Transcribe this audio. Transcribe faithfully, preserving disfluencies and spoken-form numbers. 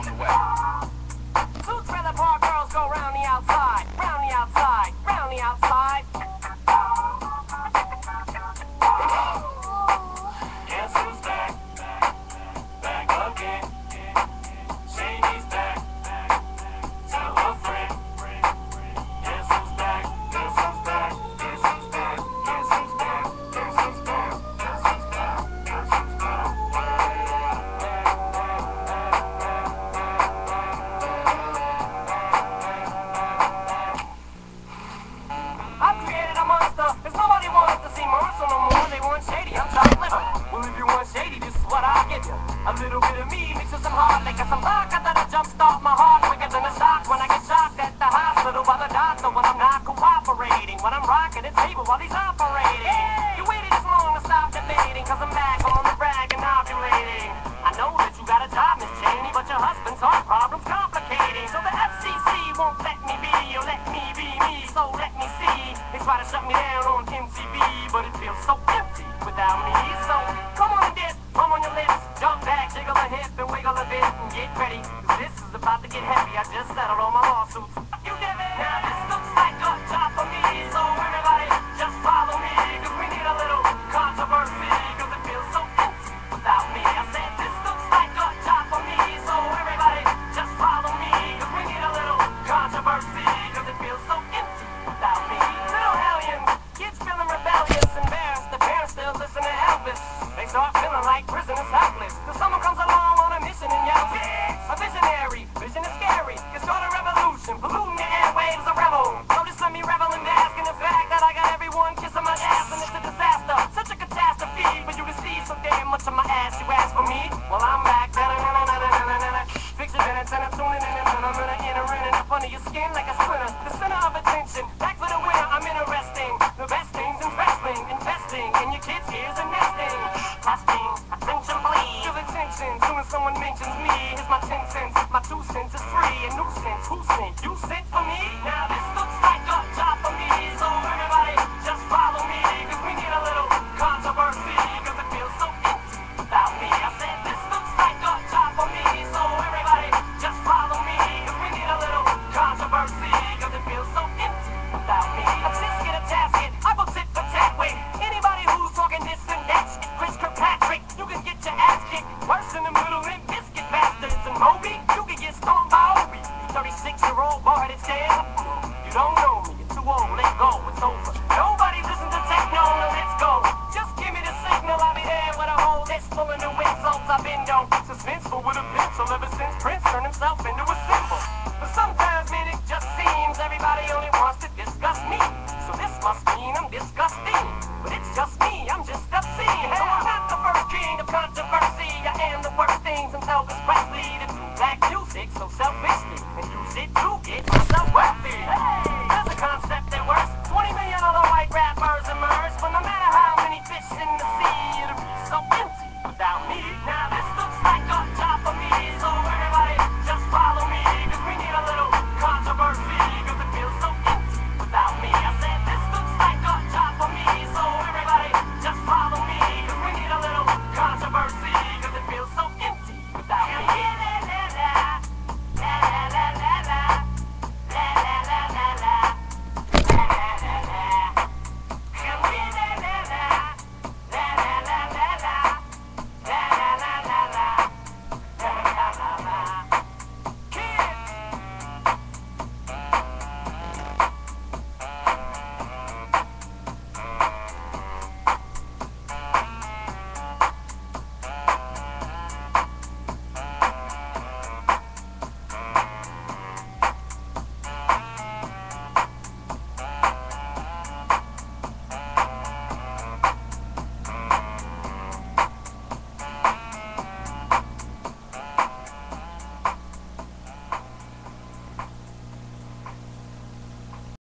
on the way. Two trailer park girls go round the outside, round the outside, round the outside. Guess who's back? Back again. Shady's back. Tell a friend. Guess who's back? Guess who's back? Guess who's back? Guess who's back? Guess who's back? Guess who's back? Guess who's back? I've created a monster, cause nobody wants to see Marshall no more. They want Shady, I'm chopped liver. Well, if you want Shady, this is what I'll give you. A little bit of me mixed with some hard liquor, some vodka that'll jumpstart my heart quicker than a shock when I get shocked at the hospital by the doctor when I'm not cooperating. When I'm rocking the table while he's operating. You waited this long to stop debating, cause I'm back on the brag and ovulating. I know that you got a job, Miss Cheney, but your husband's heart problem's complicating. So the F C C won't let me be, or let me be me, so let me see. They try to shut me down on M T V, but it feels so empty without me. So come on and dip, hum on your lips, jump back, jiggle a hip and wiggle a bit and get ready, cause this is about to get heavy. I just settled all my lawsuits. You did it! Now this looks like a job for me, so everybody just follow me, cause we need a little controversy, cause it feels so empty without me. I said this looks like a job for me, so everybody just follow me, cause we need a little controversy, cause it feels so empty without me. Little hellions, kids feeling rebellious, embarrassed, the parents still listen to Elvis. They start feeling like prisoners helpless, till someone comes along on a mission and yells, a visionary, vision is scary, can start a revolution, polluting the airwaves, a rebel. So just let me revel and bask in the fact that I got everyone kissing my ass and it's a disaster, such a catastrophe for you to see so damn much of my ass. You ask for me? Well, I'm back. Fix your minutes and I'm tuning in and I'm gonna enter in and up under your skin like a splinter. The center of attention, back for the winner, I'm interesting. The best things in wrestling, investing in your kids' ears and nesting. Testing, attention please. Feel attention, soon as someone mentions me, here's my ten cents. My two cents is free and nuisance. Who sent? You sent for me? Now this looks like a job for me, so everybody just follow me, cause we need a little controversy, cause it feels so empty without me. I said this looks like a job for me, so everybody just follow me, cause we need a little controversy, cause it feels so empty without me. A sis get a tasket, I go tit for tat with anybody who's talking this and that shit. Chris Kirkpatrick, you can get your ass kicked worse than the middle and biscuit bastards. And Moby, you can get stoned by Obi. thirty-six year old boy that's dead. You don't know me, you're too old, let go, it's over. Nobody listen to techno, no, let's go. Just give me the signal, I'll be there with a whole list full of new insults. I've been on suspenseful with a pencil ever since Prince turned himself into a symbol. But sometimes, man, it just seems everybody only wants to discuss me. So this must mean I'm disgusting. But it's just me, I'm just obscene. So I'm not the first king of controversy. I am the worst thing since Elvis Presley to do black music so selfishly and use it to get myself wealthy. Hey!